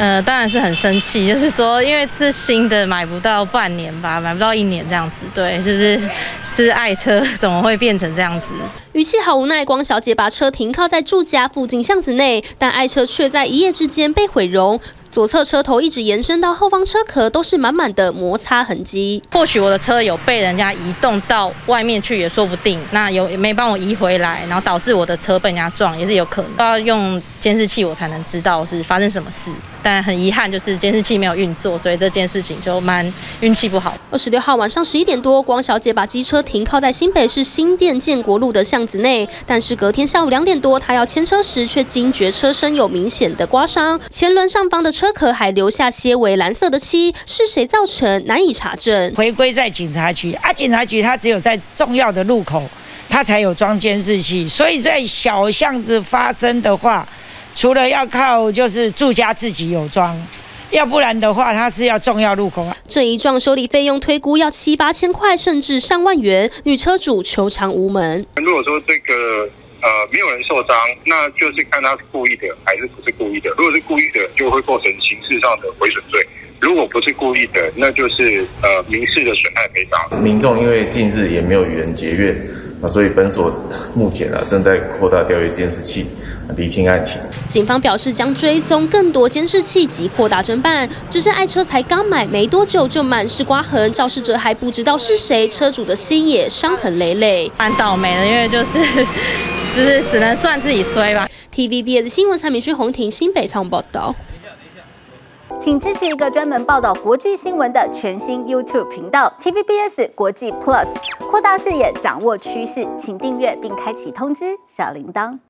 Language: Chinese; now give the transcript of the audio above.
当然是很生气，就是说，因为是新的，买不到半年吧，买不到1年这样子，对，是爱车，怎么会变成这样子？ 语气好无奈，光小姐把车停靠在住家附近巷子内，但爱车却在一夜之间被毁容。左侧车头一直延伸到后方车壳，都是满满的摩擦痕迹。 或许我的车有被人家移动到外面去，也说不定。那也没帮我移回来，然后导致我的车被人家撞，也是有可能。要用监视器我才能知道是发生什么事。但很遗憾，就是监视器没有运作，所以这件事情就蛮运气不好。 26号晚上11点多，光小姐把机车停靠在新北市新店建国路的巷子内，但是隔天下午2点多，她要牵车时，却惊觉车身有明显的刮伤，前轮上方的车壳还留下些微蓝色的漆，是谁造成难以查证。 回归在警察局啊，警察局它只有在重要的路口，它才有装监视器，所以在小巷子发生的话，除了要靠就是住家自己有装，要不然的话，它是要重要路口。 这一幢修理费用推估要7、8千块，甚至上万元。女车主求偿无门。 如果说这个没有人受伤，那就是看他是故意的还是不是故意的。如果是故意的，就会构成刑事上的毁损罪；如果不是故意的，那就是民事的损害赔偿。 民众因为近日也没有与人结怨。所以本所目前正在扩大调阅监视器，厘清案情。 警方表示将追踪更多监视器及扩大侦办。只是爱车才刚买没多久就满是刮痕，肇事者还不知道是谁，车主的心也伤痕累累， 蛮倒霉的，因为就是只能算自己衰吧。 TVBS 新闻蔡明勋、洪庭新北采访报道。 请支持一个专门报道国际新闻的全新 YouTube 频道 TVBS 国际 Plus， 扩大视野，掌握趋势，请订阅并开启通知小铃铛。